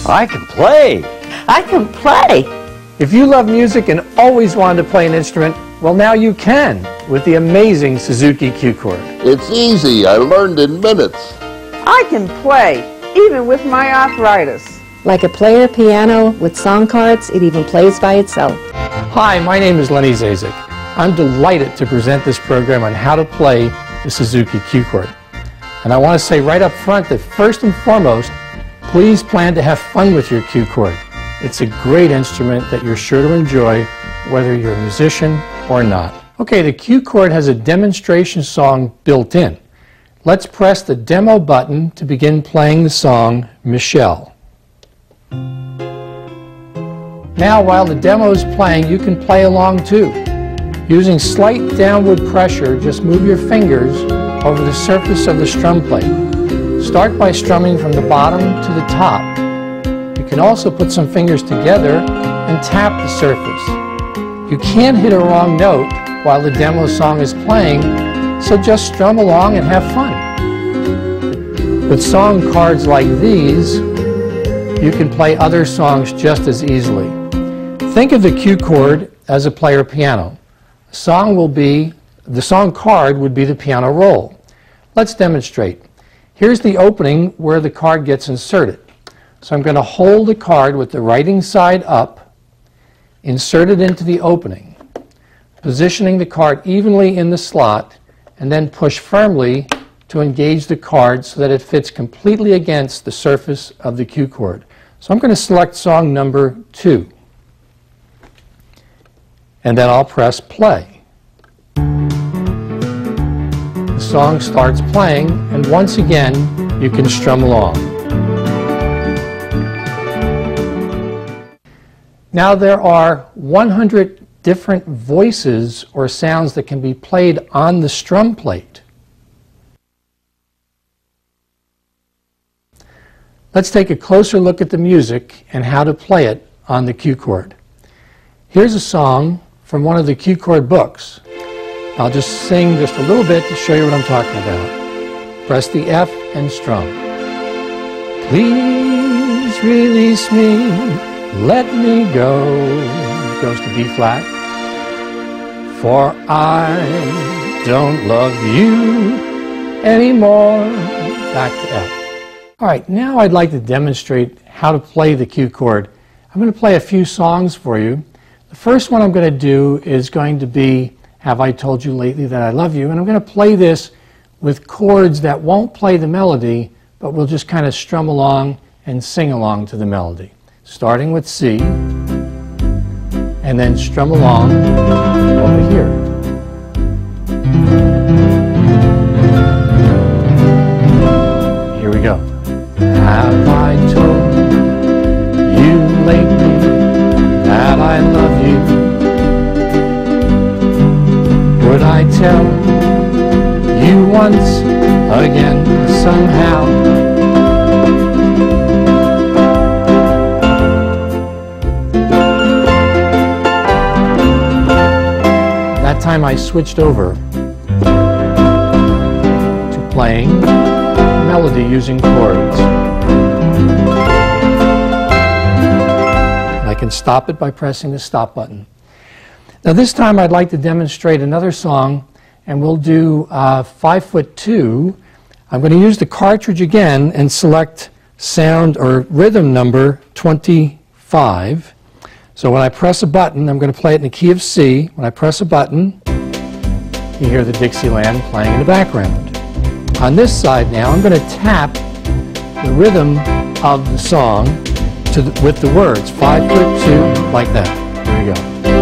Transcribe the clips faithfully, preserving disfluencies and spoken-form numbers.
I can play. I can play. If you love music and always wanted to play an instrument, well, now you can with the amazing Suzuki Qchord. It's easy. I learned in minutes. I can play, even with my arthritis. Like a player piano with song cards, it even plays by itself. Hi, my name is Lenny Zazick. I'm delighted to present this program on how to play the Suzuki Qchord. And I want to say right up front that first and foremost, please plan to have fun with your Qchord. It's a great instrument that you're sure to enjoy, whether you're a musician or not. Okay, the Qchord has a demonstration song built in. Let's press the demo button to begin playing the song Michelle. Now, while the demo is playing, you can play along too. Using slight downward pressure, just move your fingers over the surface of the strum plate. Start by strumming from the bottom to the top. You can also put some fingers together and tap the surface. You can't hit a wrong note while the demo song is playing, so just strum along and have fun. With song cards like these, you can play other songs just as easily. Think of the Qchord as a player piano. The song will be, the song card would be the piano roll. Let's demonstrate. Here's the opening where the card gets inserted. So I'm going to hold the card with the writing side up, insert it into the opening, positioning the card evenly in the slot, and then push firmly to engage the card so that it fits completely against the surface of the Qchord. So I'm going to select song number two. And then I'll press play. The song starts playing, and once again, you can strum along. Now there are one hundred different voices or sounds that can be played on the strum plate. Let's take a closer look at the music and how to play it on the Qchord. Here's a song from one of the Qchord books. I'll just sing just a little bit to show you what I'm talking about. Press the F and strum. Please release me, let me go. It goes to B flat. For I don't love you anymore. Back to F. All right, now I'd like to demonstrate how to play the Qchord. I'm going to play a few songs for you. The first one I'm going to do is going to be Have I Told You Lately That I Love You? And I'm going to play this with chords that won't play the melody, but we'll just kind of strum along and sing along to the melody. Starting with C, and then strum along over here. Here we go. Have I told you lately that I love you? Would I tell you once again somehow? That time I switched over to playing melody using chords. I can stop it by pressing the stop button. Now this time I'd like to demonstrate another song, and we'll do uh, five foot two. I'm going to use the cartridge again and select sound or rhythm number twenty-five. So when I press a button, I'm going to play it in the key of C. When I press a button, you hear the Dixieland playing in the background. On this side now, I'm going to tap the rhythm of the song to the, with the words, five foot two, like that. Here we go.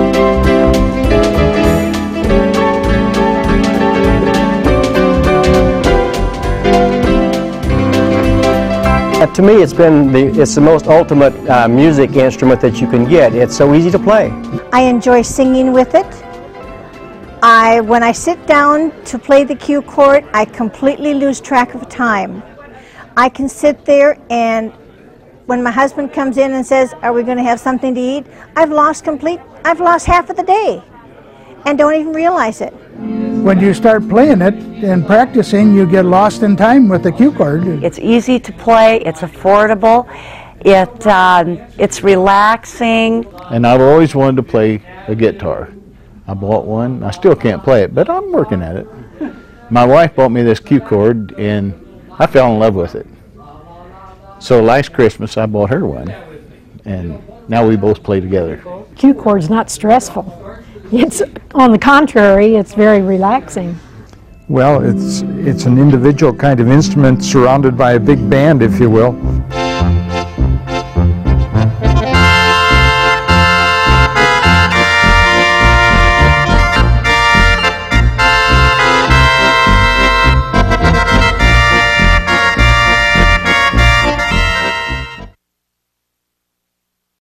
To me, it's been the, it's the most ultimate uh, music instrument that you can get. It's so easy to play. I enjoy singing with it. I, when I sit down to play the Qchord, I completely lose track of time. I can sit there, and when my husband comes in and says, "Are we going to have something to eat?" I've lost complete, I've lost half of the day, and don't even realize it. When you start playing it and practicing, you get lost in time with the Qchord. It's easy to play, it's affordable, It, um, it's relaxing. And I've always wanted to play a guitar. I bought one. I still can't play it, but I'm working at it. My wife bought me this QChord, and I fell in love with it. So last Christmas, I bought her one, and now we both play together. QChord's not stressful. It's, on the contrary, it's very relaxing. Well, it's, it's an individual kind of instrument surrounded by a big band, if you will.